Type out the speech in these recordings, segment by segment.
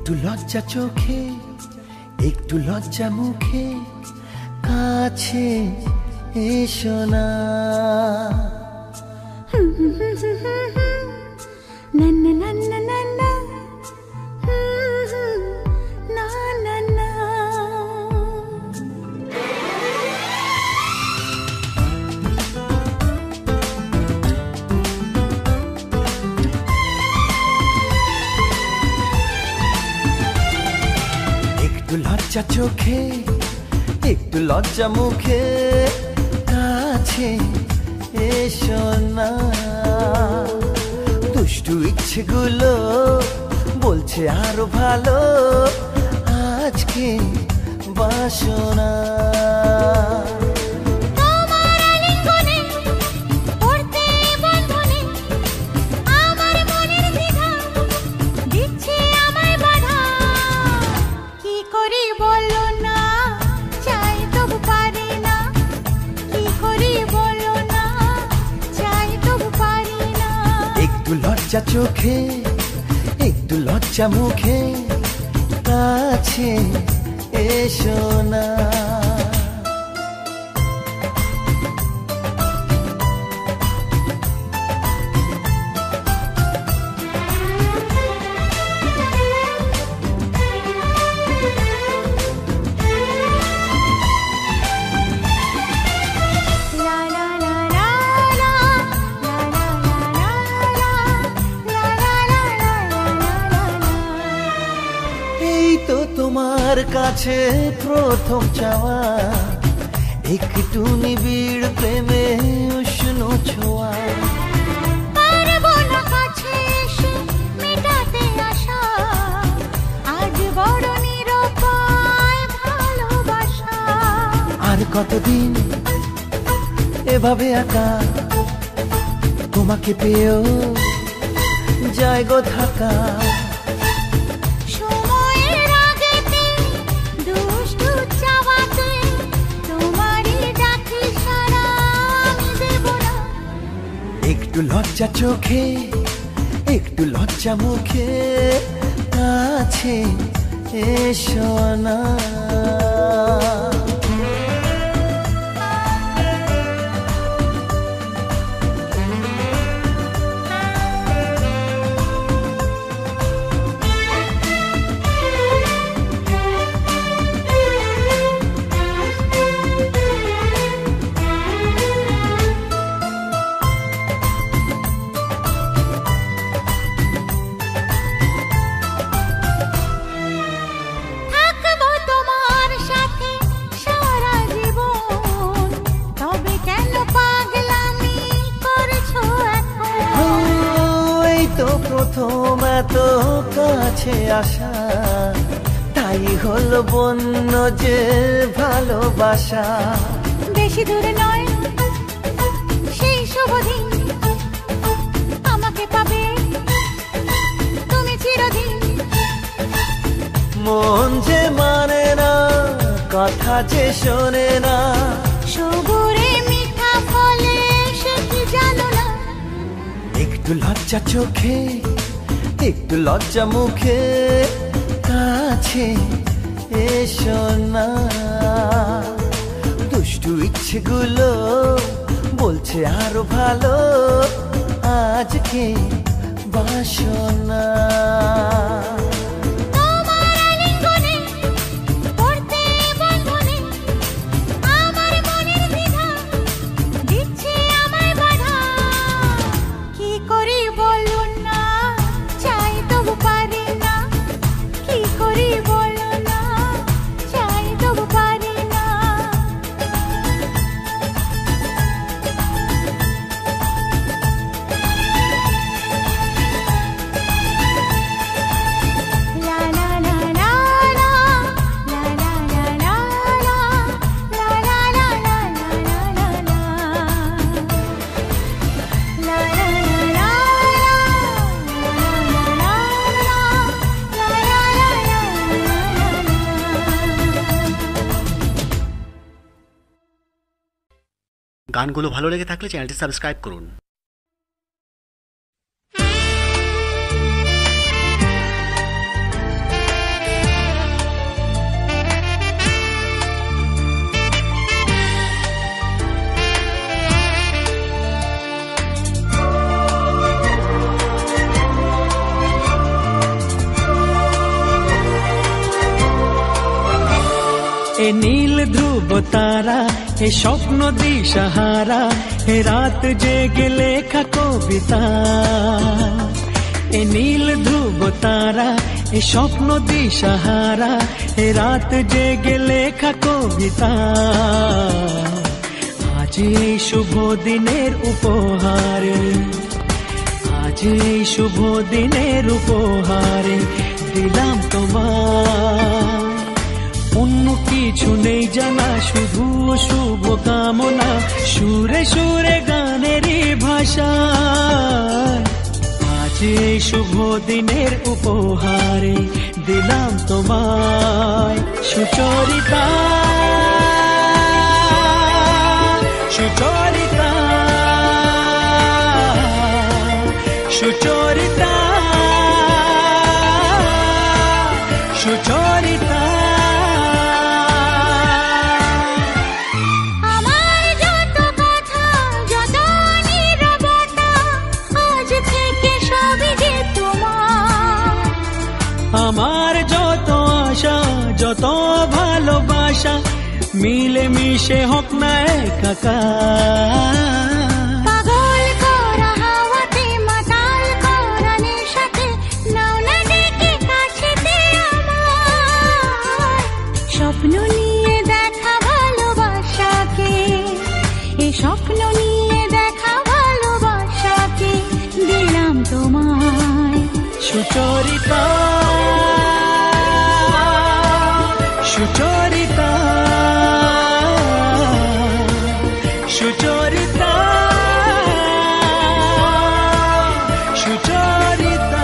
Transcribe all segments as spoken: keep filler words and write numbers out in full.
একটু লজ্জা চোখে একটু লজ্জা মুখে কাছে এসো না নান্না নান্না নান্না না না না একটু লজ্জা চোখে একটু লজ্জা মুখে কাছে এসো না দুষ্টু ইচ্ছেগুলো বলছে আরো ভালো আজকে বাসনা লজ্জা চোখে একটু লজ্জা মুখে কাছে এসো না তোমার কাছে প্রথম চাওয়া একটু নিবিড় প্রেমে উষ্ণ ছোঁয়া পারবো না কাছে এসে মেটাতে আশা আজ বড় নিরুপায় ভালোবাসা আর কতদিন এভাবে একা তোমাকে পেয়েও যায় গো থাকা একটু লজ্জা চোখে একটু লজ্জা মুখে কাছে এসো না প্রথম এত কাছে আসা তাই হলো বন্য যে ভালোবাসা বেশি দূরে নয় সেই শুভ দিন আমাকে পাবে তুমি চিরদিন মন যে মানে না কথা যে শোনে না সবুরে মিঠা ফলে সে কি জানো না একটু লজ্জা চোখে একটু লজ্জা মুখে কাছে এসো না দুষ্টু ইচ্ছেগুলো বলছে আরো ভালো আজকে বাসনা গানগুলো ভালো লেগে থাকলে চ্যানেলটি সাবস্ক্রাইব করুন। এ নীল ধ্রুব তারা, এ স্বপ্ন দিশাহারা, এ রাত জেগে লেখা কবিতা। এ নীল ধ্রুব তারা, এ স্বপ্ন দিশাহারা, এ রাত জেগে লেখা কবিতা। আজ এই শুভ দিনের উপহারে, আজ এই শুভ দিনের উপহারে দিলাম তোমার। অন্য কিছু নেই জানা, শুধু শুভ কামনা, সুরে সুরে গানেরই ভাষা। আজ এই শুভ দিনের উপহারে দিলাম তোমায় সুচরিতা, সুচরিতা, সুচরিতা, সুচরিতা। আমার যত কথা, যত নীরবতা, আজ থেকে সবই যে তোমার। আমার যত আশা, যত ভালোবাসা, মিলে মিশে হোক না একাকার। পাগল করা হাওয়াতে, মাতাল করা নেশাতে, নাও না ডেকে কাছেতে আমার। স্বপ্ন নিয়ে দেখা ভালোবাসাকে, এই স্বপ্ন নিয়ে দেখা ভালোবাসাকে দিলাম তোমায় সুচরিতা, সুচরিতা, সুচরিতা, সুচরিতা।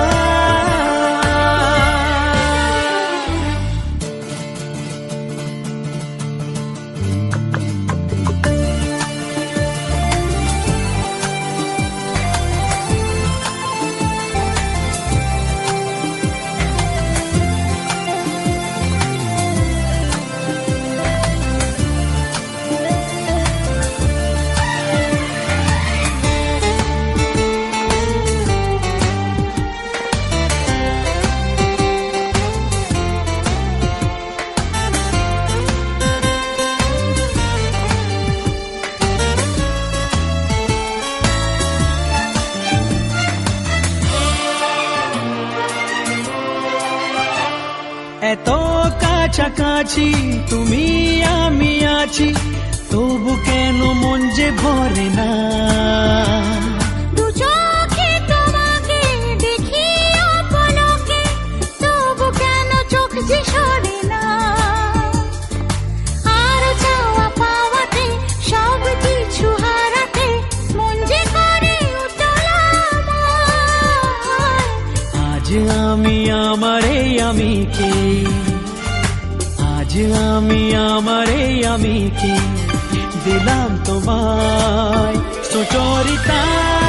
এত কাছাকাছি তুমি আমি আছি, তবু কেন মন যে ভরে না। দু চোখে তোমাকে দেখি অপলকে, তবু কেন চোখ যে সরে না। আরো চাওয়া পাওয়াতে, সব কিছু হারাতে, মন যে করে উতলা আমার। আজ আমি আমার এই আমিকে, আজ আমি আমার এই আমিকে দিলাম তোমায় সুচরিতা,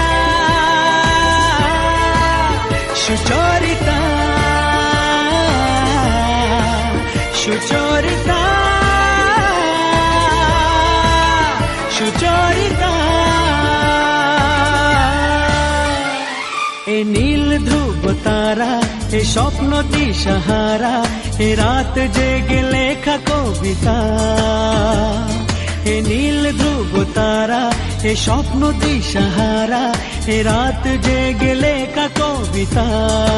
সুচরিতা, সুচরিতা, সুচরিতা। এ নীল ধ্রুব তারা, এ স্বপ্ন দিশাহারা, এ রাত জেগে লেখা কবিতা। এ নীল ধ্রুব তারা, এ স্বপ্ন দিশাহারা, এ রাত জেগে লেখা কবিতা।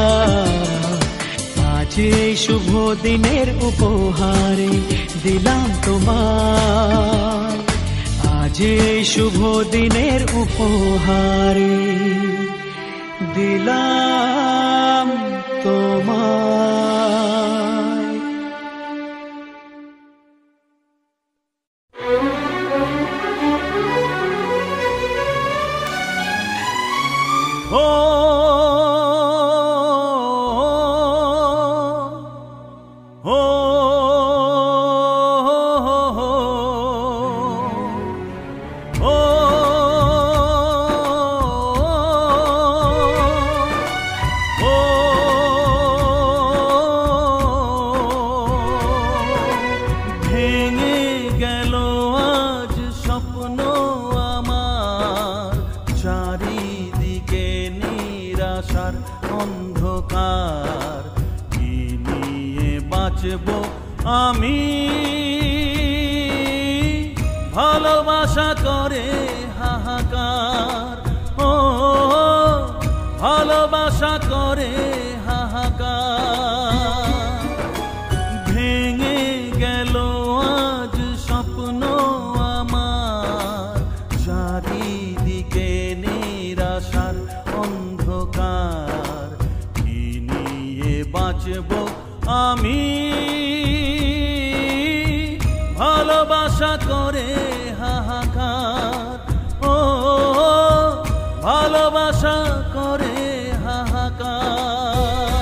আজ এই শুভ দিনের উপহারে দিলাম তোমায়, আজ এই শুভ দিনের উপহারে দিলাম তোমায়। ও ও অন্ধকার কি নিয়ে বাঁচব আমি ভালোবাসা করে হাহাকার ও ভালোবাসা করে হাহাকার ভেঙে গেল আজ স্বপ্ন আমার চারিদিকে নিরাশার অন্ধকার কি নিয়ে বাঁচব আমি ভালোবাসা করে হাহাকার ও ভালোবাসা করে হাহাকার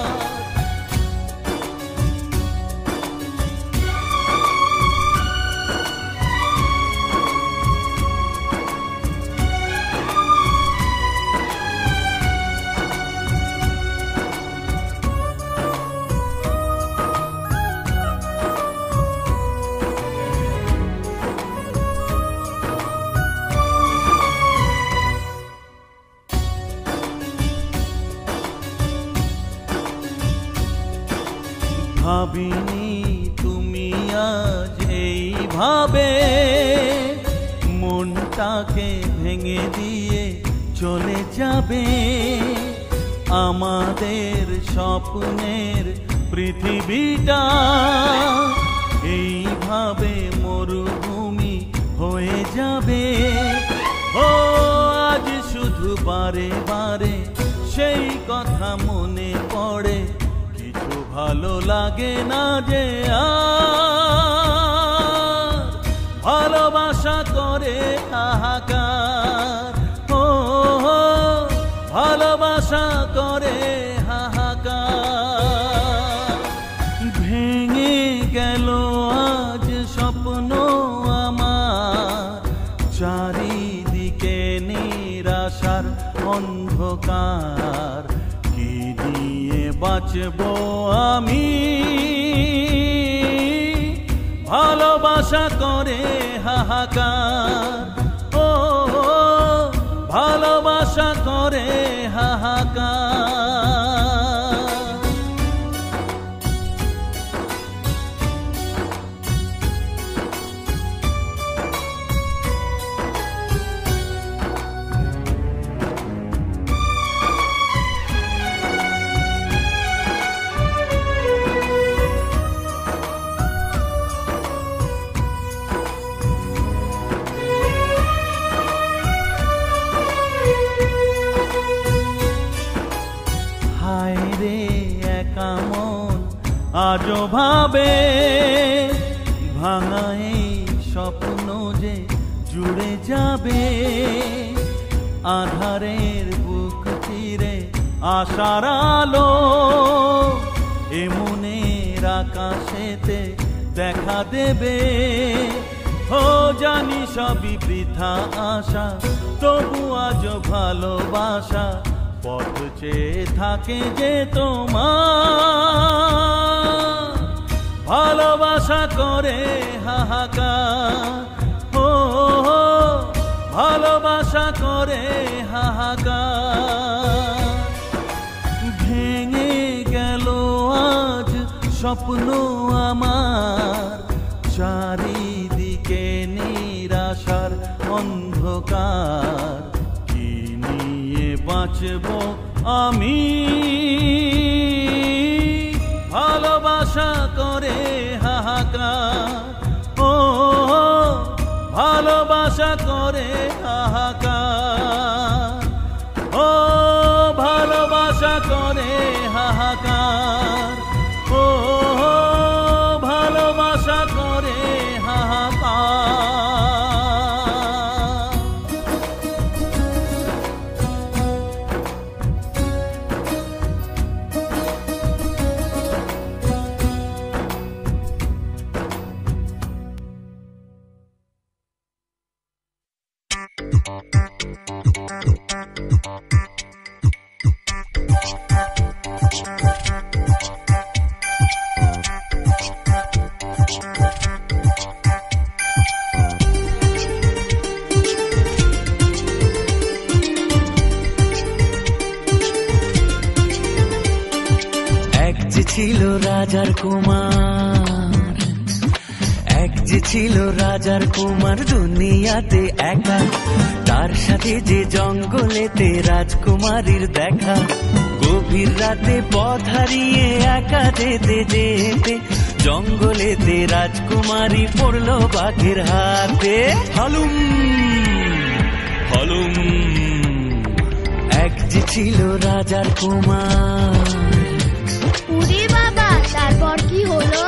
ভাবিনি তুমি আজ এইভাবে মনটাকে ভেঙে দিয়ে চলে যাবে আমাদের স্বপ্নের পৃথিবীটা এইভাবে মরুভূমি হয়ে যাবে ও আজ শুধু বারে বারে সেই কথা মনে পড়ে ভালো লাগে না যে আর ভালোবাসা করে হাহাকার ও ভালোবাসা করে হাহাকার ভেঙে গেল আজ স্বপ্ন আমার চারিদিকে নিরাশার অন্ধকার বাঁচব আমি ভালোবাসা করে হাহাকার ও ভালোবাসা করে হাহাকার আজো ভাবে ভাঙা এই স্বপ্ন যে জুড়ে যাবে আধারের বুক চিরে আশার আলো এমনের আকাশেতে দেখা দেবে ও জানি সবই বৃথা আশা তবু আজ ভালোবাসা পথ চেয়ে থাকে যে তোমার ভালোবাসা করে হাহাকার ও ভালোবাসা করে হাহাকার ভেঙে গেল আজ স্বপ্ন আমার চারিদিকে নিরাশার অন্ধকার কি নিয়ে বাঁচব আমি ভালোবাসা করে হাহাকার ও ভালোবাসা করে হাহাকার ও ভালোবাসা করে হাহাকার ও ভালোবাসা করে হাহাকার ছিল রাজার কুমার যে ছিল রাজার কুমার দুনিয়াতে একা, তার সাথে যে জঙ্গলেতে রাজকুমারীর দেখা। গভীর রাতে পথ হারিয়ে একা যেতে যেতে জঙ্গলেতে রাজকুমারী পড়লো বাঘের হাতে। হালুম হালুম এক যে ছিল রাজার কুমার। উরে বাবা, তারপর কি হলো?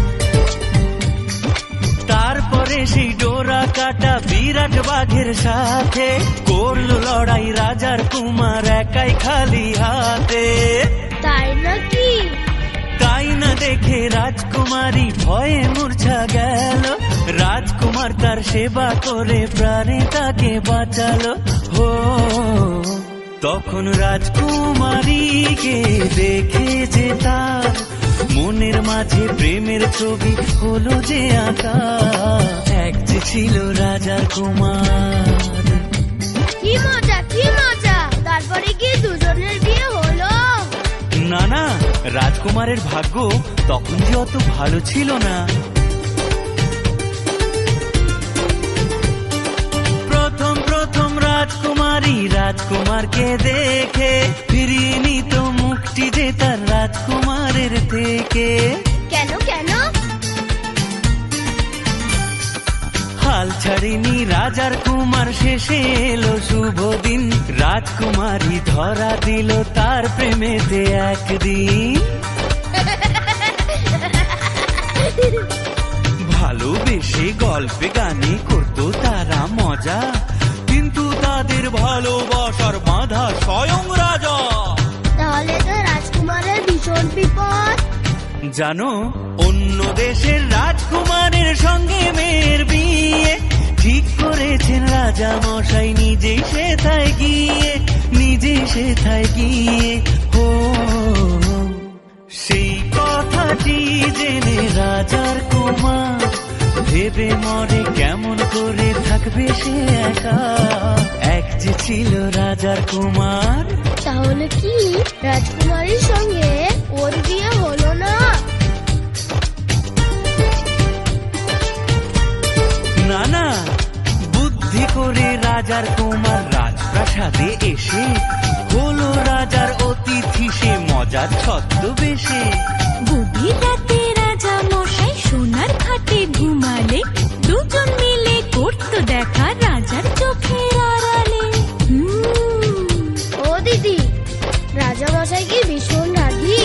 তারপরে সেই ডোরা কাটা বিরাট বাঘের সাথে করলো লড়াই রাজার কুমার একাই খালি হাতে। তাই নাকি? তাই না দেখে রাজকুমারী ভয়ে মূর্ছা গেল, রাজকুমার তার সেবা করে প্রাণে তাকে বাঁচালো। হো তখন রাজকুমারীকে দেখে যে তার মনের মাঝে প্রেমের ছবি হলো যে আঁকা। এক যে ছিল রাজার কুমার। কি মজা, কি মজা! তারপরে কি দুজনের বিয়ে হলো? না না, রাজকুমারের ভাগ্য তখন যে অত ভালো ছিল না। প্রথম প্রথম রাজকুমারী রাজকুমারকে দেখে ফিরিয়ে নিত মুক্তি যে তার রাজকুমারের থেকে। কেন কেন? হাল ছাড়িনি রাজার কুমার, শেষে এলো শুভ দিন। রাজকুমারী ধরা দিল তার প্রেমেতে একদিন। ভালোবেসে গল্পে গানে করতো তারা মজা, কিন্তু তাদের ভালোবাসার বাঁধা স্বয়ং রাজা। তাহলে তো রাজকুমারের ভীষণ বিপদ। জানো, অন্য দেশের রাজকুমারের সঙ্গে মেয়ের বিয়ে ঠিক করেছেন রাজা মশাই নিজে সেথায় গিয়ে, নিজে সেথায় গিয়ে। ও সেই কথাটি জেনে রাজার কুমার ভেবে মরে কেমন করে থাকবে সে একা। এক যে ছিল রাজার কুমার। তাহলে কি রাজকুমারীর সঙ্গে ওর বিয়ে হলো না? না না, বুদ্ধি করে রাজার কুমার রাজপ্রাসাদে এসে হলো রাজার অতিথি সে মজার ছদ্মবেশে। গভীর রাতে রাজা মশাই সোনার খাটে ঘুমালে, দুজন মিলে করতো দেখা রাজার চোখের আড়ালে। ও দিদি, রাজা মশাই কি ভীষণ রাগী?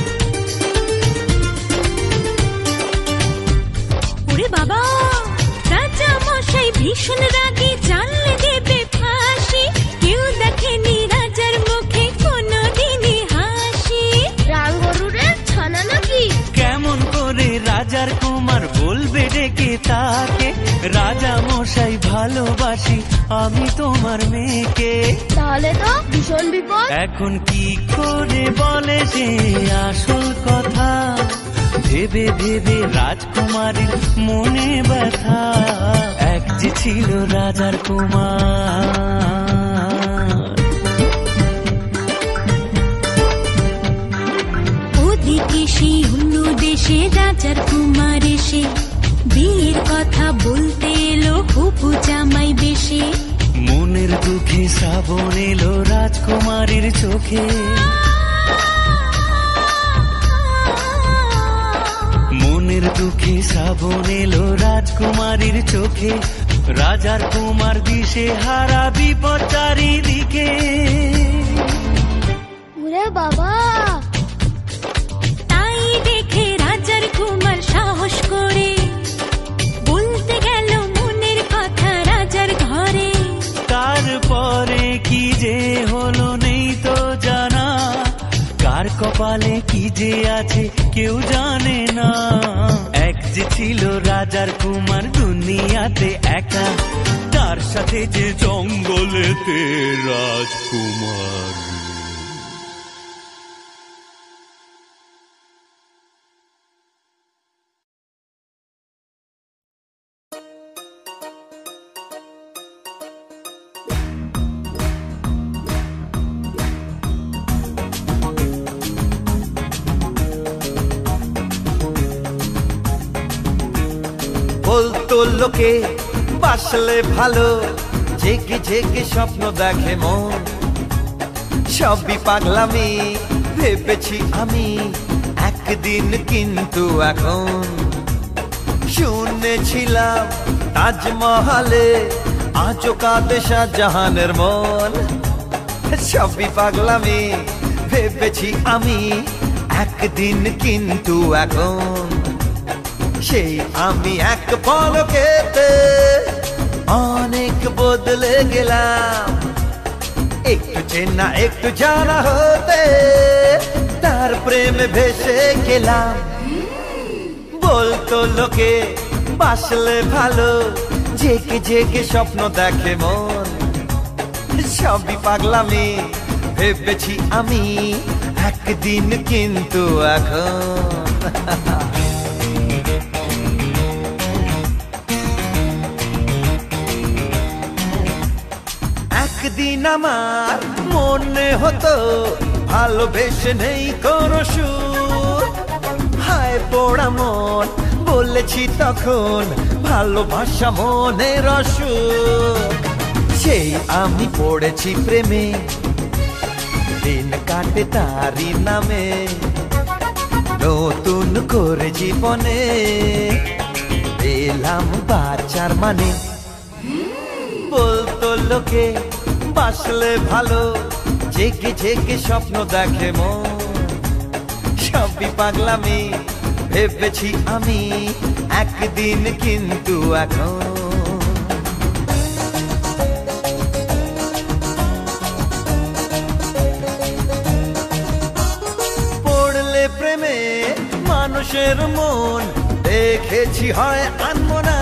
ওরে বাবা, রাজা মশাই ভীষণ রাগী, জানলে দেবে ফাঁসি। কেউ দেখেনি রাজার মুখে কোনোদিনই হাসি। রাঙ্গরুরের ছানা নাকি? কেমন করে রাজার কুমার বলবে ডেকে তাকে, রাজা মশাই ভালোবাসি আমি তোমার মেয়েকে। তাহলে তো ভীষণ বিপদ। এখন কি করে বলে সে আসল কথা, ভেবে ভেবে রাজকুমারীর মনে ব্যথা। এক যে ছিল রাজার কুমার। ওদিকে সেই অন্য দেশে রাজার কুমার এসে বিয়ের কথা বলতে এলো হবু জামাই বেশে। মনের দুঃখে শ্রাবণ এলো রাজকুমারীর চোখে। মনের দুঃখে শ্রাবণ এলো রাজকুমারীর চোখে। রাজার কুমার দিশে হারা বিপদ চারিদিকে। ওরে বাবা, তাই দেখে রাজার কুমার সাহস করে বলতে গেল মনের কথা রাজার ঘরে। তারপরে কি যে হলো নেই তো জানা, কার কপালে কি যে আছে কেউ জানে না। এক যে ছিল রাজার কুমার দুনিয়াতে একা, তার সাথে যে জঙ্গলেতে রাজকুমার। বলতো লোকে বাসলে ভালো, জেগে জেগে স্বপ্ন দেখে মন। সবই পাগলামি ভেবেছি আমি একদিন, কিন্তু এখন শুনেছিলাম তাজমহলে আজও কাঁদে শাহজাহানের মন। সবই পাগলামি ভেবেছি আমি একদিন, কিন্তু এখন সেই আমি এক পলকেতে অনেক বদলে গেলাম। একটু চেনা একটু জানা হতে তার প্রেমে ভেসে গেলাম। বলতো লোকে বাসলে ভালো, জেগে জেগে স্বপ্ন দেখে মন। সবই পাগলামি ভেবেছি আমি একদিন, কিন্তু এখন একদিন আমার মনে হতো ভালোবেসে নেই কোনো সুর। হায় পোড়া মন বলেছি তখন, ভালোবাসা মনের অসুখ। সেই আমি পড়েছি প্রেমে, দিন কাটে তারি নামে। নতুন করে জীবনে এলাম বাঁচার মানে। বলতো লোকে বাসলে ভালো, জেগে জেগে স্বপ্ন দেখে মন। সবই পাগলামি ভেবেছি আমি একদিন, কিন্তু এখন পড়লে প্রেমে মানুষের মন দেখেছি হয় আনবো না।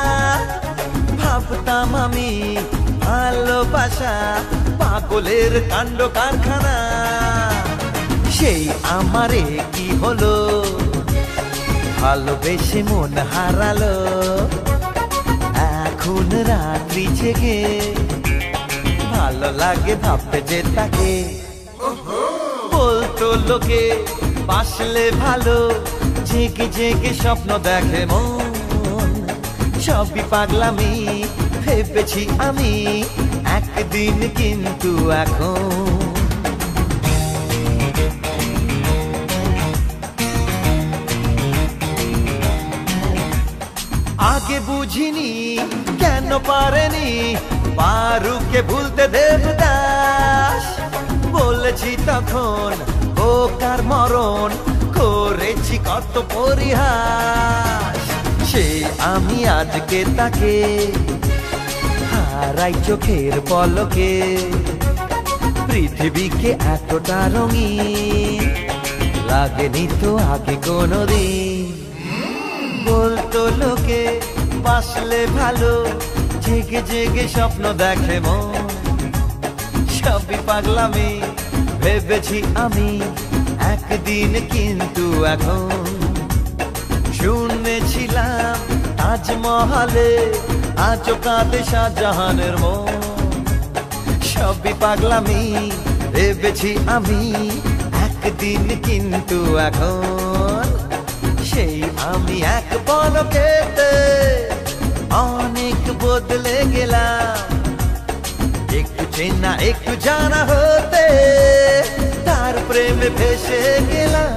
ভাবতাম আমি ভালোবাসা পাগলের কাণ্ড কারখানা। সেই আমারে কি হলো, ভালোবেসে মন হারালো। এখন রাত্রি জেগে ভালো লাগে ভাবতে যে তাকে। বলতো লোকে বাসলে ভালো, জেগে জেগে স্বপ্ন দেখে মন। সবই পাগলামি ভেবেছি আমি একদিন, কিন্তু এখন আগে বুঝিনি কেন পারেনি পারুকে ভুলতে দেবদাস। বলেছি তখন বোকার মরণ, করেছি কত পরিহাস। সে আমি আজকে তাকে হারাই চোখের পলকে। পৃথিবীকে এতটা রঙিন লাগেনি তো আগে কোনোদিন। বলতো লোকে বাসলে ভালো, জেগে জেগে স্বপ্ন দেখে মন। সবই পাগলামি ভেবেছি আমি একদিন, কিন্তু এখন শুনেছিলাম তাজমহলে আজও কাঁদে শাহজাহানের মন। সবই পাগলামি ভেবেছি আমি একদিন, কিন্তু এখন সেই আমি এক পলকেতে অনেক বদলে গেলাম। একটু চেনা একটু জানা হতে তার প্রেমে ভেসে গেলাম।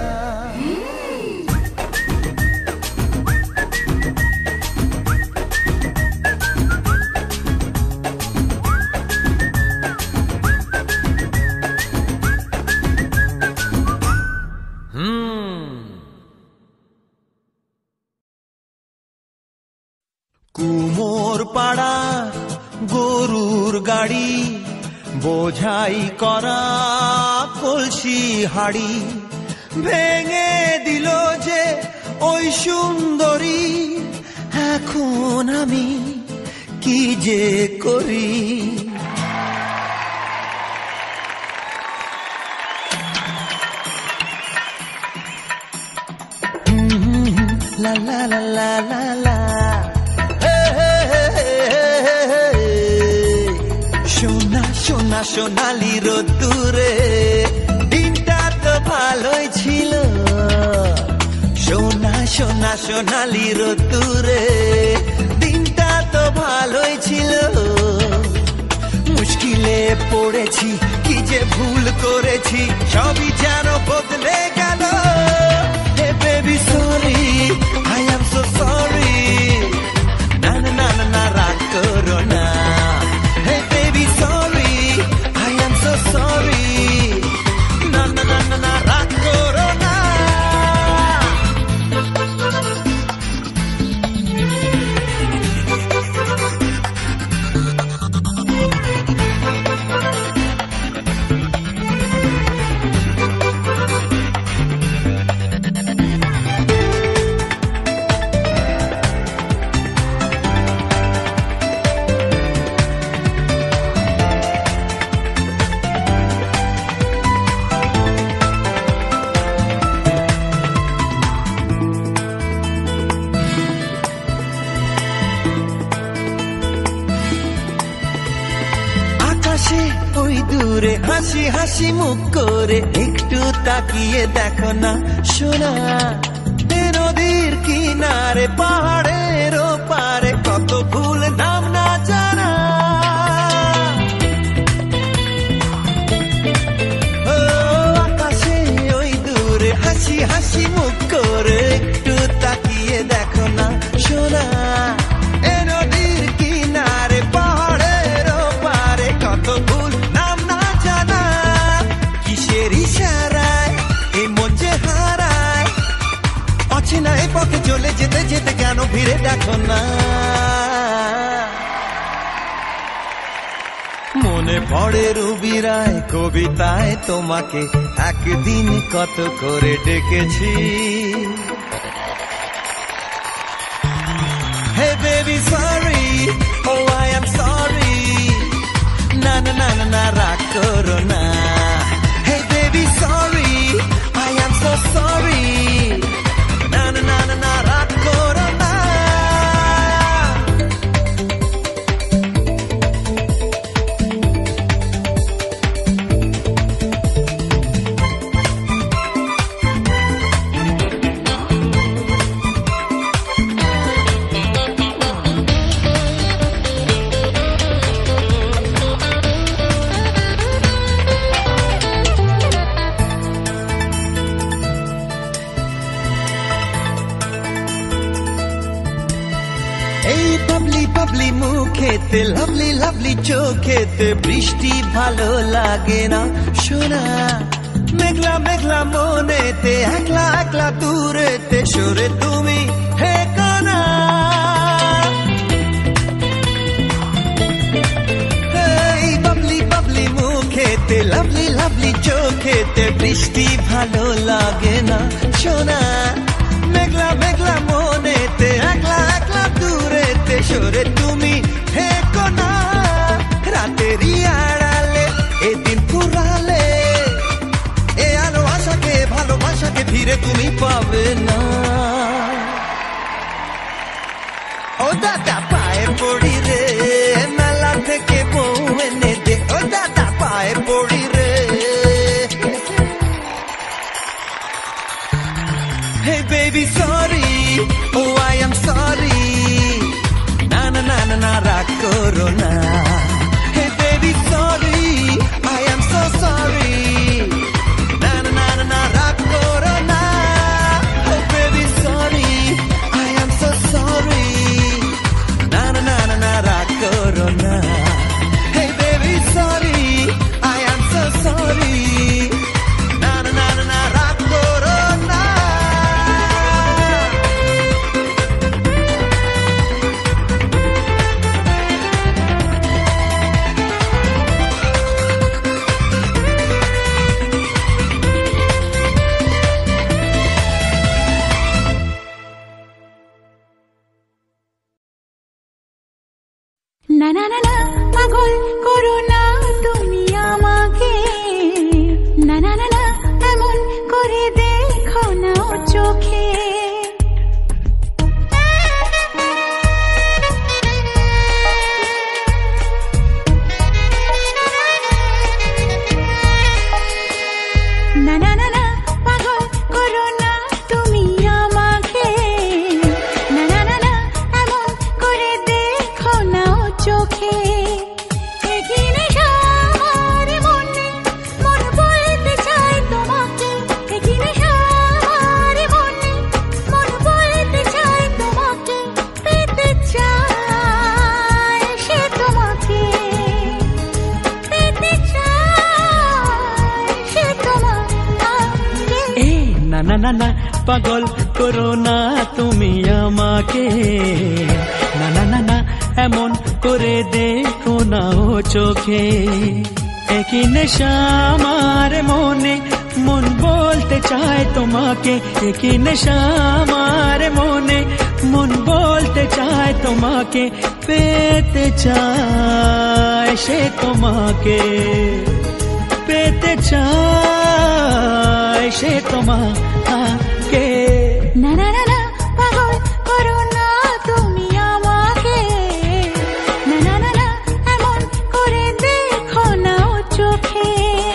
কুমোর পাড়া গরুর গাড়ি, বোঝাই করা কলসি হাড়ি, ভেঙে দিল যে ওই সুন্দরী। এখন আমি কি যে করি। লা লা লা লা লা লা। সোনা সোনা সোনালি রোদ্দুরে দিনটা তো ভালোই ছিল। সোনা সোনা সোনালি রোদ্দুরে দিনটা তো ভালোই ছিল মুশকিলে পড়েছি কি যে ভুল করেছি সবই যেন বদলে গেল hey baby sorry I am so sorry না না না না না রাগ করো না hey baby sorry I am so sorry না না না না না রাগ করো না ওই দূরে হাসি হাসি মুখ করে একটু তাকিয়ে দেখো না সোনা নদীর কিনারে পাহাড়ের পারে কত ফুল নাম না জানা ও আকাশে ওই দূরে হাসি হাসি মুখ করে একটু তাকিয়ে দেখো না সোনা নদীর কিনারে পাহাড়ের পারে কত ফুল পথে চলে যেতে যেতে কেন ফিরে দেখো না মনে পড়ে রুবি রায় কবিতায় তোমাকে একদিন কত করে ডেকেছি হে বেবি সরি ও আই এম সরি না না না না না রাগ করো না hey baby sorry I am so sorry na na na na na রাগ করো না এই বাবলি বাবলি মুখেতে লাভলি লাভলি চোখেতে বৃষ্টি ভালো লাগে না সোনা মেঘলা মেঘলা মনেতে একলা একলা দূরেতে সরে তুমি হে কানা এই বাবলি বাবলি মুখেতে লাভলি লাভলি চোখেতে বৃষ্টি ভালো লাগে না সোনা মেঘলা মেঘলা মনেতে একলা একলা দূরেতে সরে তুমি হে কোনা রাতেরই আড়ালে এদিন ফুরালে এ আলো আশাকে ভালোবাসাকে ফিরে তুমি পাবে না ও দাদা পায়ে পড়ি রে মেলা থেকে বউ এনে দে ও দাদা পায়ে পড়ি রে Hey baby sorry oh I am sorry na na na na na রাগ করো না Hey baby sorry I am so sorry na na na na na রাগ করো না Hey baby sorry I am so sorry na na na na na রাগ করো না Hey baby sorry I am so sorry na na na na na রাগ করো না না না না না পাগল করো না তুমি আমাকে না না না না এমন করে দেখো না চোখে না না না না পাগল করো না তুমি আমাকে না না না পাগল করো না তুমি আমাকে, না না না না এমন করে দেখো না ও চোখে। একই নেশা আমার মনে, মন বলতে চায় তোমাকে, একই নেশা আমার মনে, মন বলতে চায় তোমাকে, পেতে চায় সে তোমাকে, পেতে চায় সে তোমাকে। না না না না পাগল করো না তুমি আমাকে, না না না না এমন করে দেখো না ও চোখে।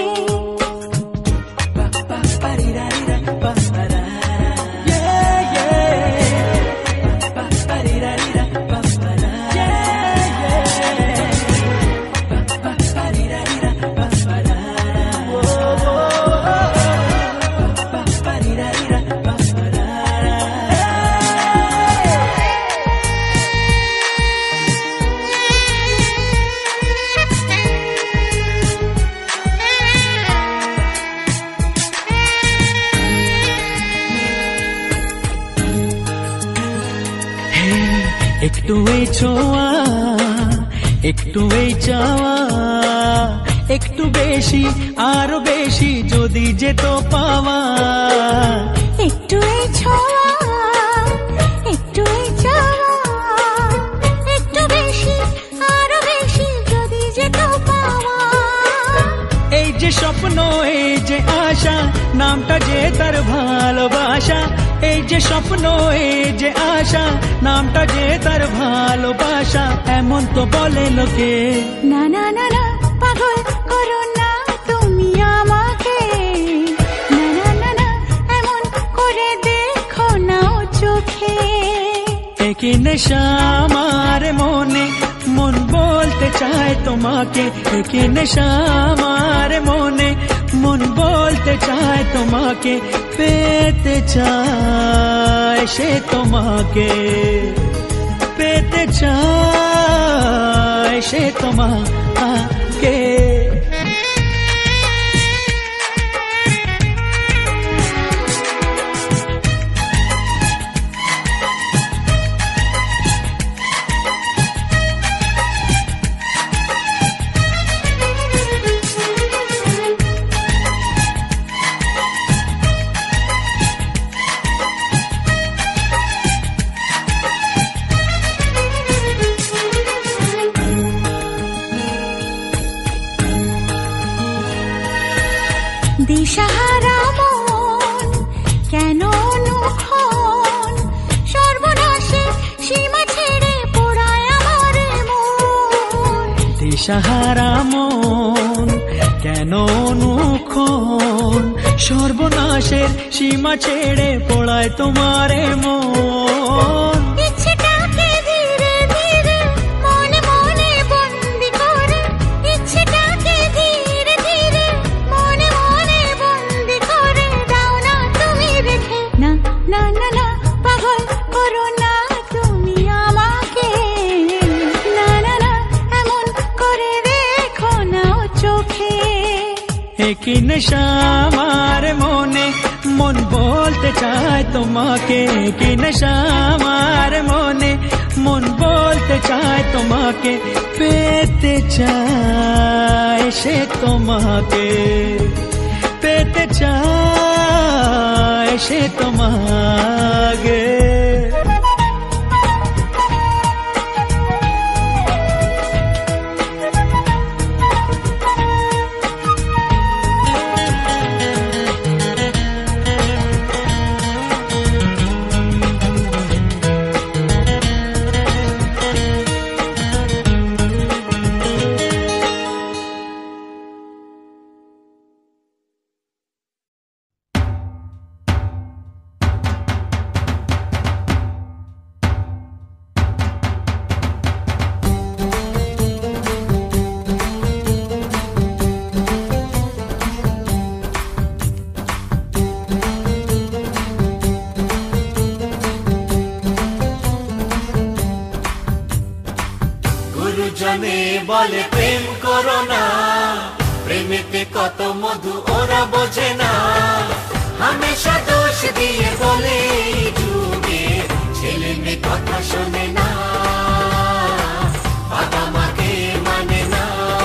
একটু এই ছোঁয়া, একটু এই চাওয়া, একটু বেশি আরো বেশি যদি যেত পাওয়া। একটু এই ছোঁয়া, একটু এই চাওয়া, একটু বেশি আরো বেশি যদি যেত পাওয়া। এই যে স্বপ্ন, এই যে আশা, নামটা যে তার ভালোবাসা। এই যে স্বপ্ন, এই যে আশা, নামটা যে তার ভালোবাসা। এমন তো বলে লোকে, না না না না পাগল করো না তুমি আমাকে, না না না না এমন করে দেখো না ও চোখে। একই নেশা আমার মনে, মন বলতে চায় তোমাকে, একই নেশা আমার মনে, মন বলতে চায় তোমাকে, পেতে চায় সে তোমাকে, পেতে চায় সে তোমাকে। দিশাহারা মন কেন অনুক্ষণ, সর্বনাশে সীমা ছেড়ে পোড়ায় আমার মন। দিশাহারা মন কেন অনুক্ষণ, সর্বনাশের সীমা ছেড়ে পোড়ায় তোমারে মন। ইচ্ছেটাকে ধীরে ধীরে মনে মনে বন্দি করে, ইচ্ছেটাকে ধীরে ধীরে মনে মনে বন্দি করে দাও না তুমি রেখে। না না না না পাগল করো না তুমি আমাকে, না না না এমন করে দেখো না ও চোখে। একই নেশা আমার মনে, মন বলতে চায় তোমাকে, একই নেশা আমার মনে, মন বলতে চায় তোমাকে, পেতে চায় সে তোমাকে, পেতে চায় সে তোমাকে। গুরুজনে বলে প্রেম করো না, প্রেমেতে কত মধু ওরা বোঝে না, হামেশা দোষ দোষ দিয়ে বলে এই যুগে ছেলে মেয়ে কথা শোনে না, বাবা মাকে মানে না।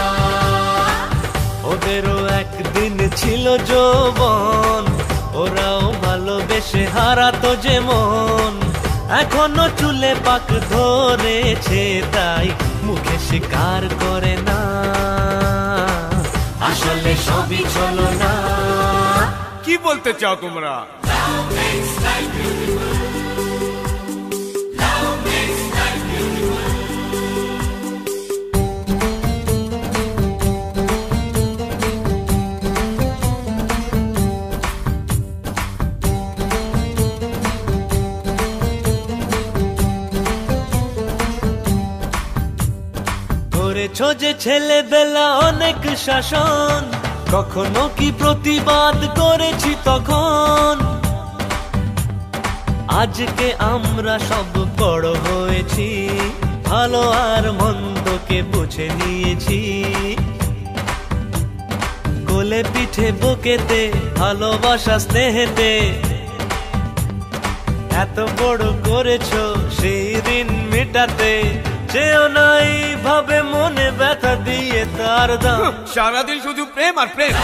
ওদেরও একদিন ছিল যৌবন, ওরাও ভালোবেসে হারাতো যেমন, এখনো চুলে পাক ধরেছে তাই মুখে স্বীকার করে না, আসলে সবই চলো না। কি বলতে চাও তোমরা? করেছো যে ছেলেবেলা অনেক শাসন, কখনো কি প্রতিবাদ করেছি তখন? আজকে আমরা সব বড় হয়েছি, ভালো আর মন্দকে বুঝে নিয়েছি, কোলে পিঠে বুকেতে ভালোবাসা স্নেহেতে এত বড় করেছো সেই ঋণ মেটাতে, যেও নাই ভাবে মনে ব্যথা দিয়ে তার দাম। সারাদিন শুধু প্রেম আর প্রেম।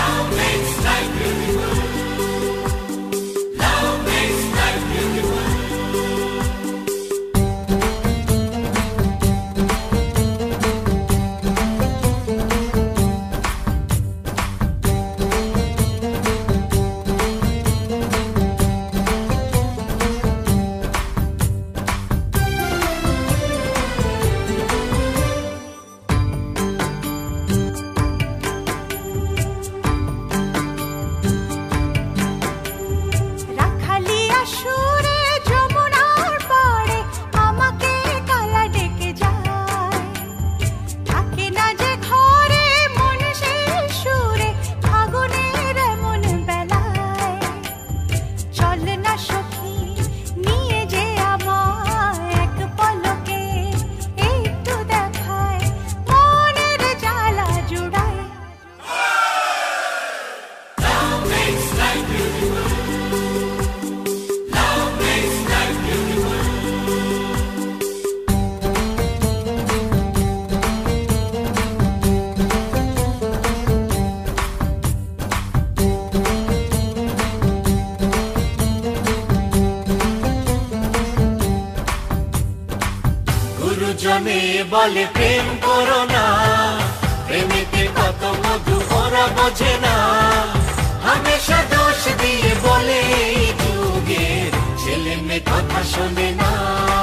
জনে বলে প্রেম করো না, প্রেমেতে কত মধু ওরা বোঝে না, হামেশা দোষ দিয়ে বলে এই যুগের ছেলে মেয়ে কথা শোনে না,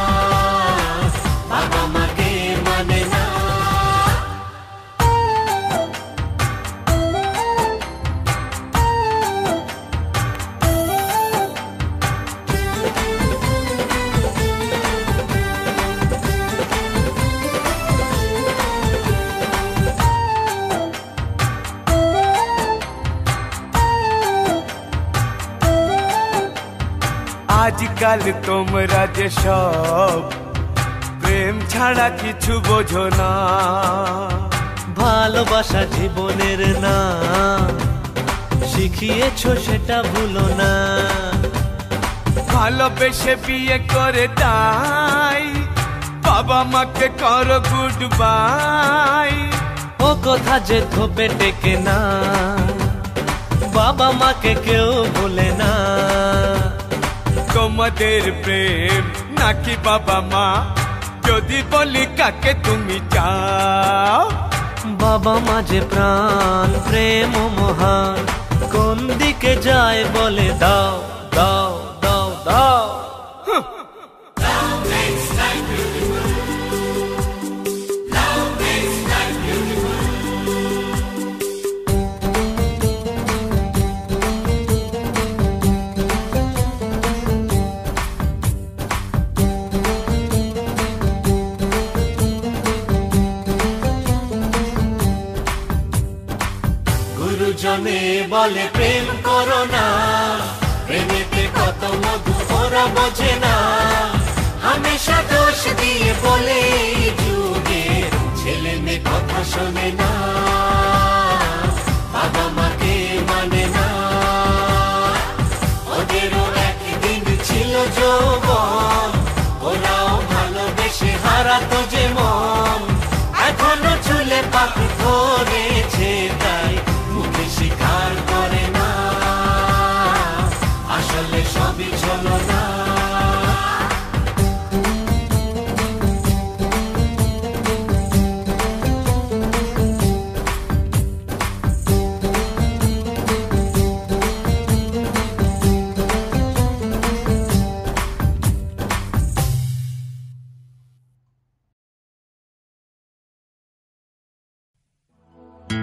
বাবা মাকে মানে না। আজকাল তোমরা যে সব প্রেম ছাড়া কিছু বোঝো না, ভালোবাসা জীবনের না শিখিয়েছো সেটা ভুলো না, ভালোবেসে বিয়ে করে তাই বাবা মাকে করো গুড বাই, ও কথা যে ধোপে টেকে না, বাবা মাকে কেউ ভুলে না, তোমাদের প্রেম নাকি বাবা মা, যদি বলি কাকে তুমি চাও? বাবা মা যে প্রাণ প্রেম মহান, কোন দিকে যায় বলে দাও দাও দাও দাও। জনে বলে প্রেম করো না, প্রেমেতে কত মধু ওরা বোঝে না, হামেশা দোষ দিয়ে বলে এই যুগে ছেলে মেয়ে কথা শোনে না, বাবা মাকে মানে না, ওদেরও এক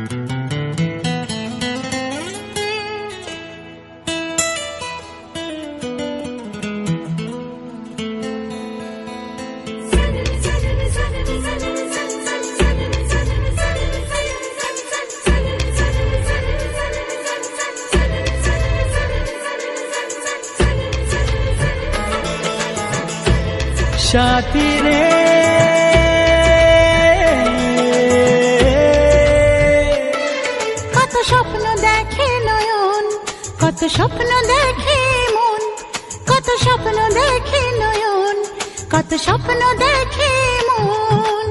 সাথী রে কত স্বপ্ন দেখে নয়ন, কত স্বপ্ন দেখে মন, কত স্বপ্ন দেখে নয়ন, কত স্বপ্ন দেখে মন।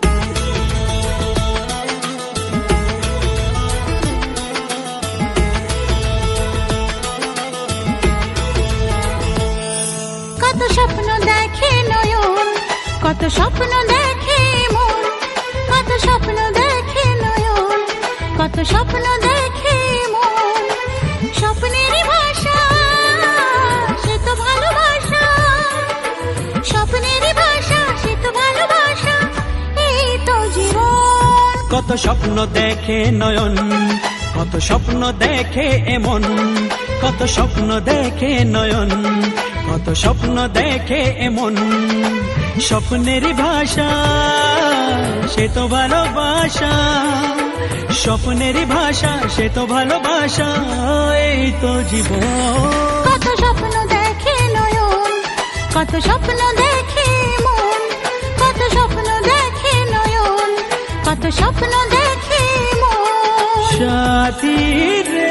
কত স্বপ্ন দেখে নয়ন, কত স্বপ্ন দেখে মন, কত স্বপ্ন দেখে নয়ন, কত স্বপ্ন দেখে মন। স্বপ্নেরই ভাষা সে তো ভালোবাসা, স্বপ্নেরই ভাষা সে তো ভালোবাসা, এই তো জীবন। কত স্বপ্ন দেখে নয়ন, কত স্বপ্ন দেখে এমন, কত স্বপ্ন দেখে নয়ন, কত স্বপ্ন দেখে এমন। স্বপ্নেরই ভাষা সে তো ভালোবাসা, স্বপ্নেরই ভাষা সে তো ভালোবাসা, এই তো জীবন। কত স্বপ্ন দেখে নয়ন, কত স্বপ্ন দেখে মন, কত স্বপ্ন দেখে নয়ন, কত স্বপ্ন দেখে মন। সাথী রে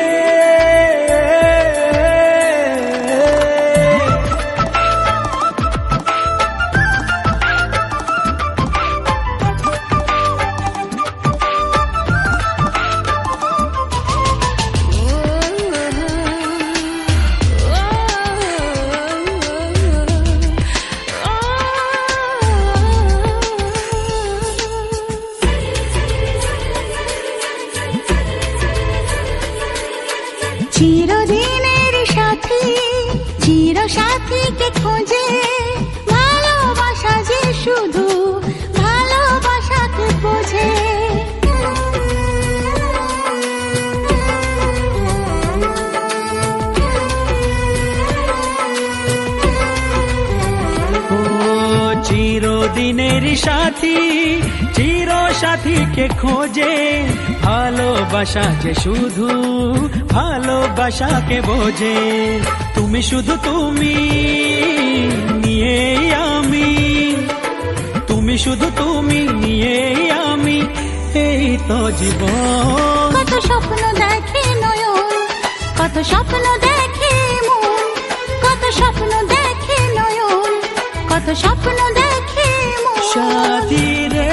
চিরদিনের সাথী, চির সাথীকে খোঁজে, ভালোবাসা যে শুধু ভালোবাসাকে বোঝে। ও চিরদিনের সাথী, চির সাথীকে খোঁজে, ভালোবাসা যে শুধু ভালোবাসাকে বোঝে। তুমি শুধু তুমি নিয়ে আমি, তুমি শুধু তুমি নিয়ে আমি, এই তো জীবন। কত স্বপ্ন দেখে নয়ন, কত স্বপ্ন দেখে মন, কত স্বপ্ন দেখে নয়ন, কত স্বপ্ন দেখে মন। সাথী রে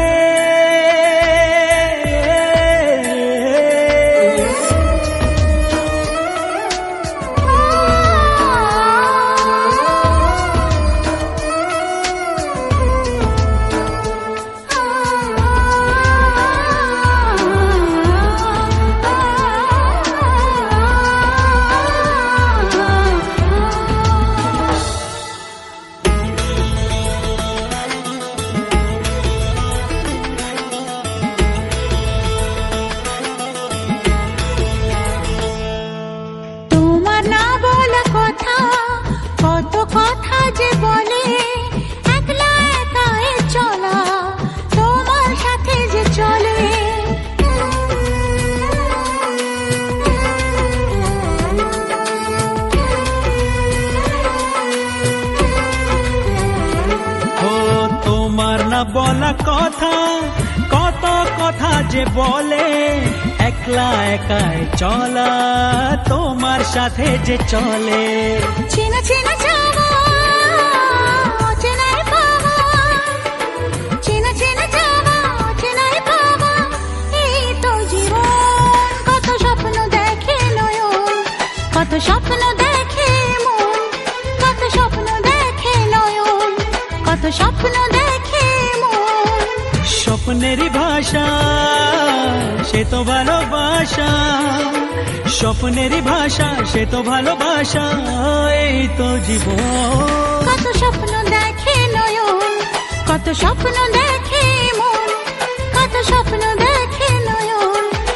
বলা কথা, কত কথা যে বলে, একলা একাই চলা তোমার সাথে যে চলে। চেনা চেনা যাওয়া, অচেনায় পাওয়া, চেনা চেনা যাওয়া, অচেনায় পাওয়া, এই তো জীবন। কত স্বপ্ন দেখে নয়ন, কত স্বপ্ন দেখে মন, কত স্বপ্ন দেখে নয়ন, কত স্বপ্ন দেখে মন। স্বপ্নেরই ভাষা সে তো ভালোবাসা, স্বপ্নেরই ভাষা সে তো ভালোবাসা, এই তো জীবন। কত স্বপ্ন দেখে নয়ন, কত স্বপ্ন দেখে মন, কত স্বপ্ন দেখে নয়ন,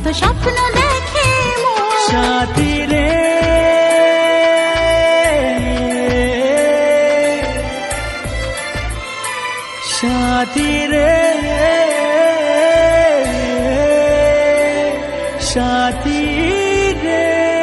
স্বপ্ন দেখে মন সাথী রে সাথী রে সাথী রে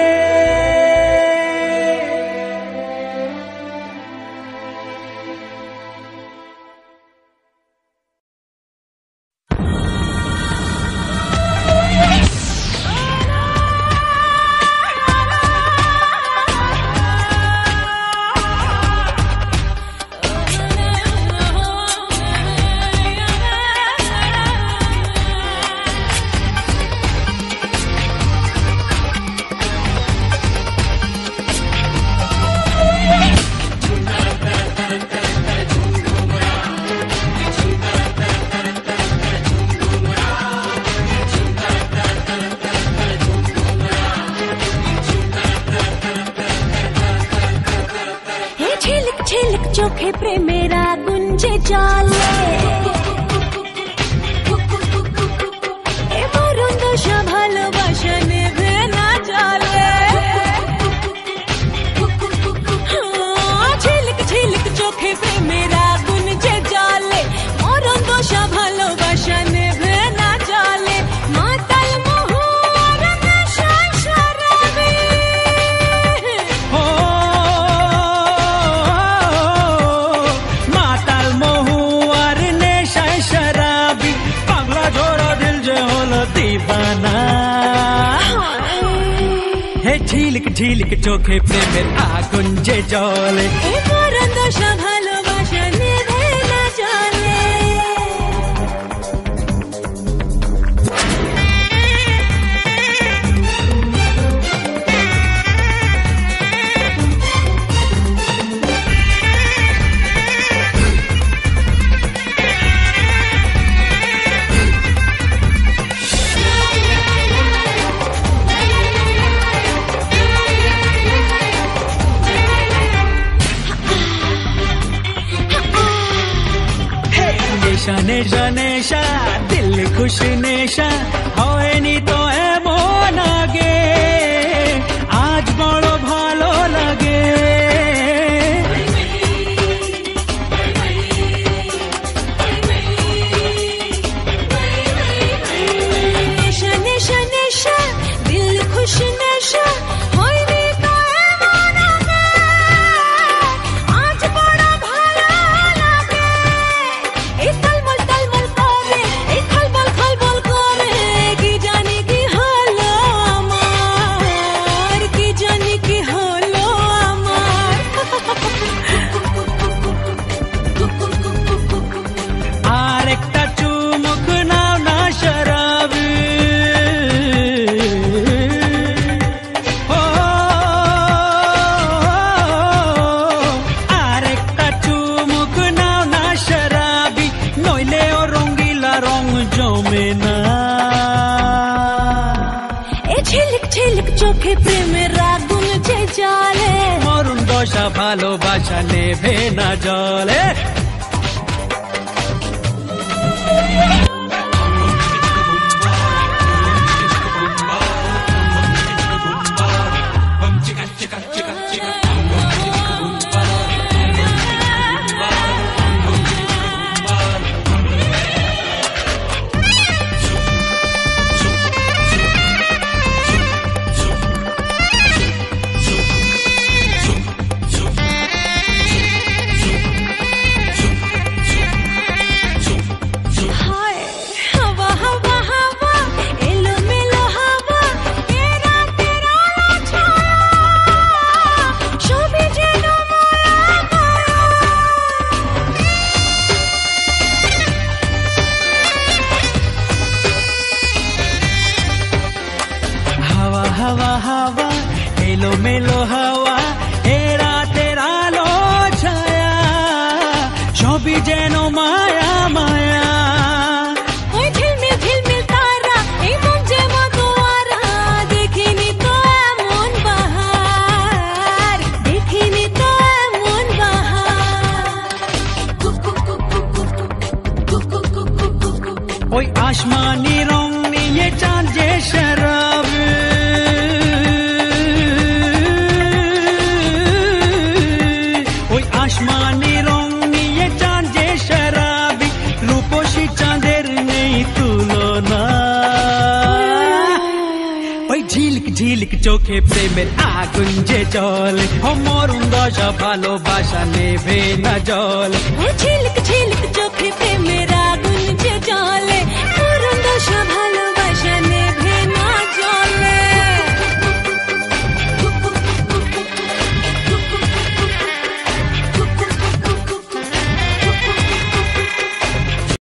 চোখে প্রেমের আগুন যে জ্বলে এ মরণ দশা ভালোবাসা নেভে না জ্বলে ঝিলিক ঝিলিক চোখে প্রেমের আগুন যে জ্বলে মরণ দশা ভালোবাসা নেভে না জ্বলে মাতাল মোহর নেশায় শরাবে ঝিলিক ঝিলিক চোখে প্রেমের আগুন যে জ্বলে এ মরণ দশা ভালোবাসা নেভে না জ্বলে নেশা নেশা নেশা দিল খুশ নেশা হয়নি তো এমন আগে আজ বড় ভালো লাগে নেশা নেশা নেশা দিল খুশ নেশা হয়নি তো এমন আগে আজ বড় ভালো লাগে এই তালমল তালমল করে এই খলবল খলবল করে কি জানি কি হলো আমার কি জানি কি হলো আমার আর একটা চুমুক নাও না শরাবি ও আর একটা চুমুক নাও না শরাবি নইলে ও রঙ্গিলা রং জমে না এ ঝিলিক ঝিলিক চোখে প্রেমের আগুন যে জ্বলে মরণ দশা ভালোবাসা নেভে না জ্বলে হায় হাওয়া হাওয়া হাওয়া এলো মেলো হাওয়া এ রাতের আলো ছায়া সবই যেন মায়া মায়া হাওয়া হাওয়া হাওয়া এলো মেলো হাওয়া এ রাতের আলো ছায়া সবই যেন মায়া মায়া ওই ঝিলমিল ঝিলমিল তারা এই মন যে মতোয়ারা দেখিনি তো এমন বাহার দেখিনি তো এমন বাহার ওই আসমানি রং নীল নিয়ে চাঁদ যে শরাবে ওই আসমানি রং নিয়ে চাঁদ যে শরাবি রূপসী চাঁদের নেই তুলনা ওই ঝিলিক ঝিলিক চোখে প্রেমের আগুন যে জল মরুন দশা ভালোবাসা নেবে না জল ঝিলিক ঝিলিক